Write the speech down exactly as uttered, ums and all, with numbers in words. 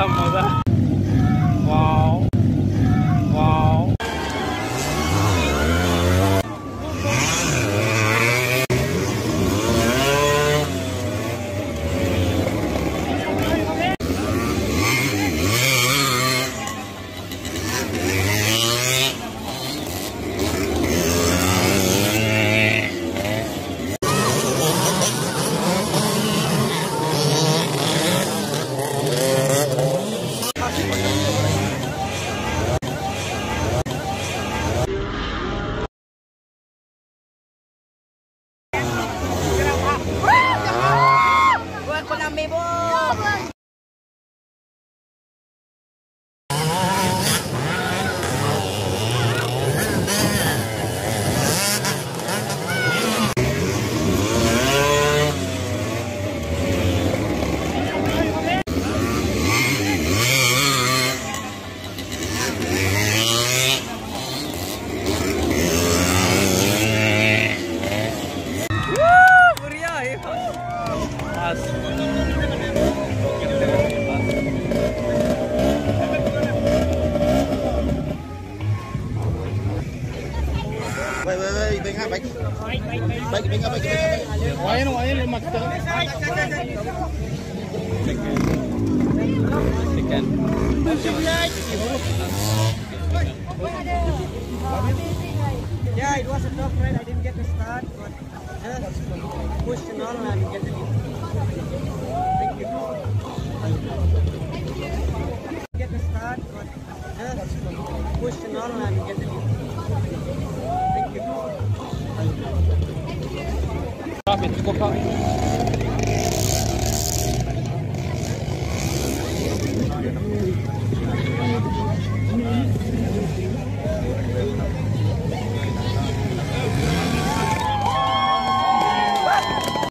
Hitam masa. Wow. Wow. Baik, baik, baik, baik, baik, baik, baik, baik, baik, baik. Wayan, wayan, lima kita. Tekan. Yeah, it was a tough ride. I didn't get to start, but just pushed on and get the lead. Thank you. Get to start, but just pushed on and get the lead. Thank you. Stop it, go,